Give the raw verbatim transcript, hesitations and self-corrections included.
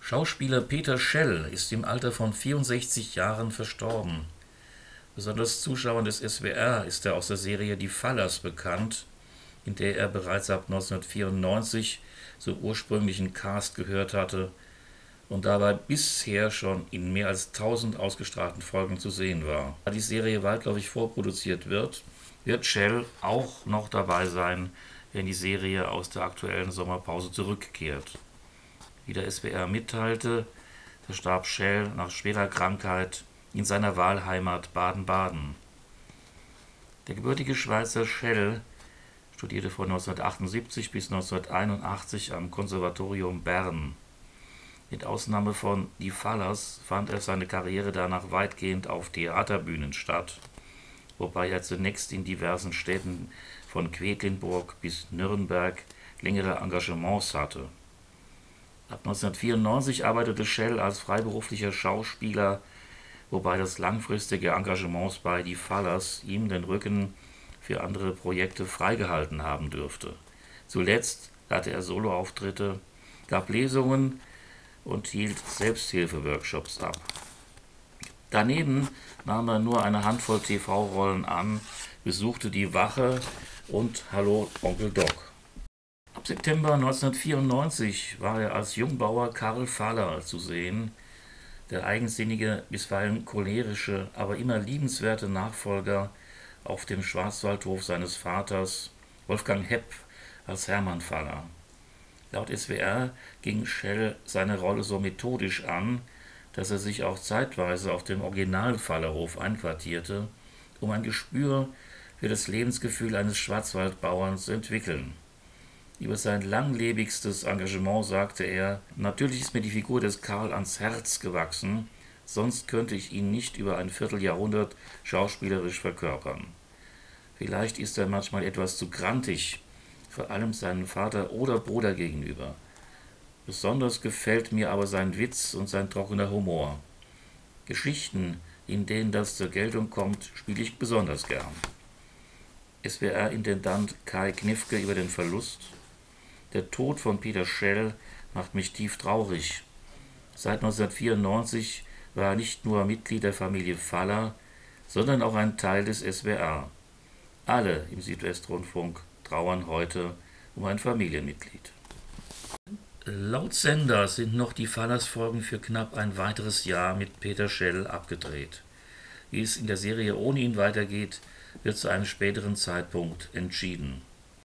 Schauspieler Peter Schell ist im Alter von vierundsechzig Jahren verstorben. Besonders Zuschauern des S W R ist er aus der Serie Die Fallers bekannt, in der er bereits ab neunzehnhundertvierundneunzig zum ursprünglichen Cast gehört hatte und dabei bisher schon in mehr als tausend ausgestrahlten Folgen zu sehen war. Da die Serie weitläufig vorproduziert wird, wird Schell auch noch dabei sein, wenn die Serie aus der aktuellen Sommerpause zurückkehrt. Wie der S W R mitteilte, verstarb Schell nach schwerer Krankheit in seiner Wahlheimat Baden-Baden. Der gebürtige Schweizer Schell studierte von neunzehnhundertachtundsiebzig bis neunzehnhunderteinundachtzig am Konservatorium Bern. Mit Ausnahme von Die Fallers fand er seine Karriere danach weitgehend auf Theaterbühnen statt, wobei er zunächst in diversen Städten von Quedlinburg bis Nürnberg längere Engagements hatte. Ab neunzehnhundertvierundneunzig arbeitete Schell als freiberuflicher Schauspieler, wobei das langfristige Engagement bei Die Fallers ihm den Rücken für andere Projekte freigehalten haben dürfte. Zuletzt hatte er Soloauftritte, gab Lesungen und hielt Selbsthilfe-Workshops ab. Daneben nahm er nur eine Handvoll T V-Rollen an, besuchte Die Wache und Hallo Onkel Doc. Ab September neunzehnhundertvierundneunzig war er als Jungbauer Karl Faller zu sehen, der eigensinnige, bisweilen cholerische, aber immer liebenswerte Nachfolger auf dem Schwarzwaldhof seines Vaters, Wolfgang Hepp, als Hermann Faller. Laut S W R ging Schell seine Rolle so methodisch an, dass er sich auch zeitweise auf dem Original-Fallerhof einquartierte, um ein Gespür für das Lebensgefühl eines Schwarzwaldbauern zu entwickeln. Über sein langlebigstes Engagement sagte er: Natürlich ist mir die Figur des Karl ans Herz gewachsen, sonst könnte ich ihn nicht über ein Vierteljahrhundert schauspielerisch verkörpern. Vielleicht ist er manchmal etwas zu grantig, vor allem seinem Vater oder Bruder gegenüber. Besonders gefällt mir aber sein Witz und sein trockener Humor. Geschichten, in denen das zur Geltung kommt, spiele ich besonders gern. S W R-Intendant Kai Kniffke über den Verlust: Der Tod von Peter Schell macht mich tief traurig. Seit neunzehnhundertvierundneunzig war er nicht nur Mitglied der Familie Faller, sondern auch ein Teil des S W R. Alle im Südwestrundfunk trauern heute um ein Familienmitglied. Laut Sender sind noch die Fallers-Folgen für knapp ein weiteres Jahr mit Peter Schell abgedreht. Wie es in der Serie ohne ihn weitergeht, wird zu einem späteren Zeitpunkt entschieden.